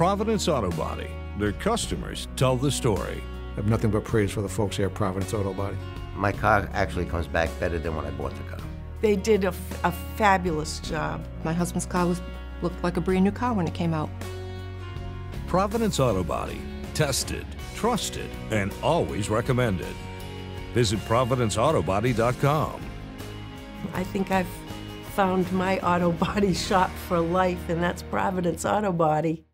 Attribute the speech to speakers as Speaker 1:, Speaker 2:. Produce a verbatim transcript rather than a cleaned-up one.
Speaker 1: Providence Auto Body. Their customers tell the story.
Speaker 2: I have nothing but praise for the folks here at Providence Auto Body.
Speaker 3: My car actually comes back better than when I bought the car.
Speaker 4: They did a, a fabulous job.
Speaker 5: My husband's car was looked like a brand new car when it came out.
Speaker 1: Providence Auto Body. Tested, trusted, and always recommended. Visit Providence Auto Body dot com.
Speaker 4: I think I've found my auto body shop for life, and that's Providence Auto Body.